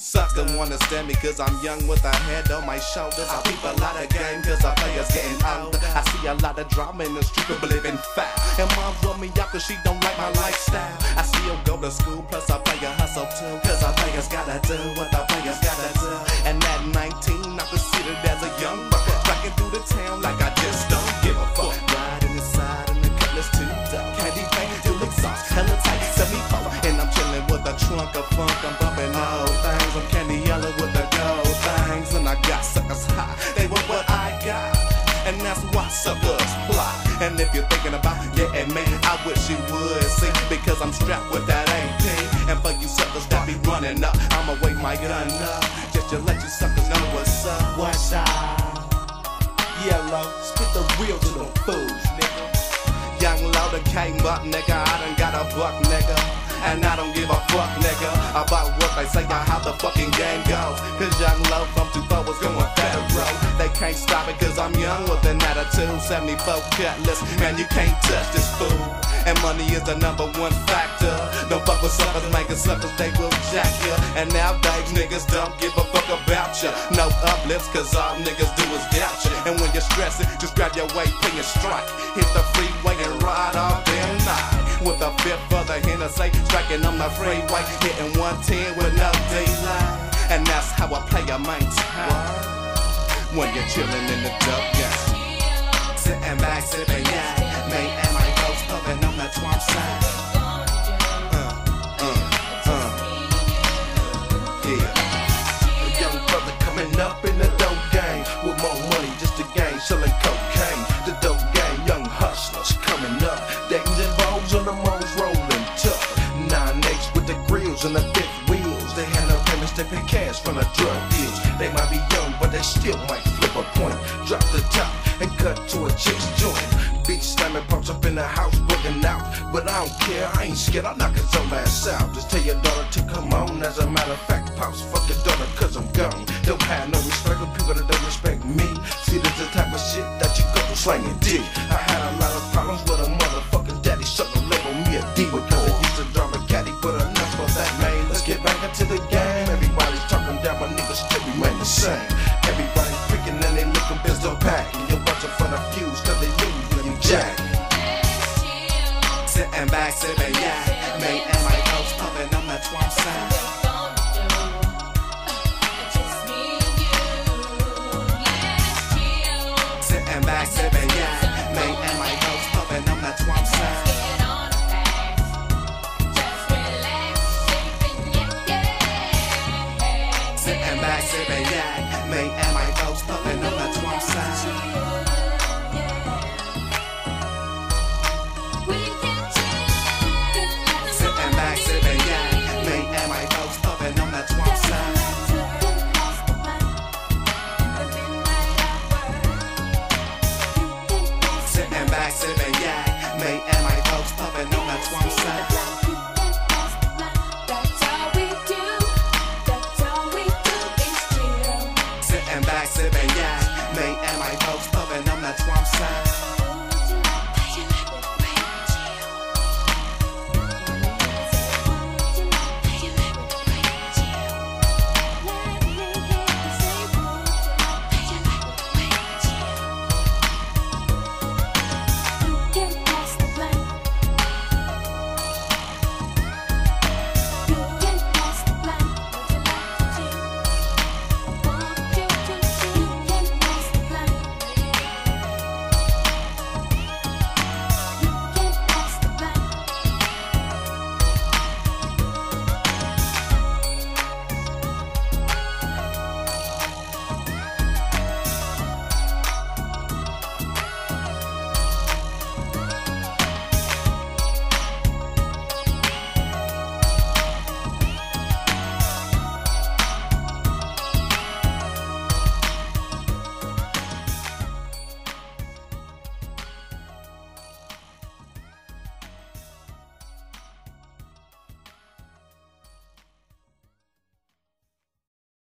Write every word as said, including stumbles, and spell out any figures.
Suckers wanna stand me cause I'm young with a head on my shoulders. I peep a lot of game cause our players getting older. I see a lot of drama in the street, people living fat. And mom run me out cause she don't like my lifestyle. I still go to school, plus I play a hustle too. Cause our players gotta do what our players gotta do. And at nineteen, I considered as a young buck, tracking through the town like I just don't give a fuck. Riding inside in the cutlass too dope. Candy paint till exhaust, hella tight, seventy-four. And I'm chilling with a trunk of funk, I'm bumping old things. I'm candy yellow with the gold things. And I got suckers high, they want what I got. And that's why suckers fly. And if you're thinking about getting me, I wish you would see, because I'm strapped with that A P. And for you suckers that be running up, I'ma wait my gun up, just to let you suckers know what's up. What's up? Yellow, spit the real to them fools, nigga. Young Loader came up, nigga, I done got a buck, nigga. And I don't give a fuck, nigga, about what they say or how the fucking game goes. Cause Young Low from two four was going federal. They can't stop it cause I'm young with an attitude. seventy-four cutlass, man, you can't touch this fool. And money is the number one factor. Don't fuck with suckers, making suckers, they will jack ya. And nowadays niggas don't give a fuck about ya. No uplifts cause all niggas do is doubt ya. And when you're stressing, just grab your weight, pin your strike. Hit the freeway and ride all damn night. With a fifth for the Hennessy, striking on the freeway, hitting one ten with no delay. And that's how I play a main time when you're chilling in the dope game. Sitting back, sipping, yeah, me and my folks puffing on the twomp side. Uh, uh, uh, yeah. A young brother coming up in the dope game with more money just to gain, selling cocaine. The dope game, young hustlers coming up, dames and bows on the moles rolling tough. Nine eights with the grills and the fifth wheels. They had no payments, they pay cash from the drug deals. They might be young, but they still might flip a point. Drop the top and cut to a chick's joint. Beat slamming pops up in the house, booking out. But I don't care, I ain't scared, I'll knock his old ass out. Just tell your daughter to come on. As a matter of fact, pops, fuck your daughter cause I'm gone. Don't have no respect for people that don't respect me. See, this the type of shit that you go through slanging dick. I had a lot of problems with a motherfucking daddy, sucker label me a D because I used to drive a caddy, but enough of that, man. Let's get back into the game. Everybody's talking down, my niggas still remain the same. Everybody's freaking and they looking pistol pack. You're watching for the fuse cause they lose when you jack. Sitting back, sipping, yeah, me and my folks puffing on the twomp side. Sitting back, sipping, yeah, me and my folks puffing on the twomp side. Sitting back, sipping, yeah, me and my folks puffing on the twomp side.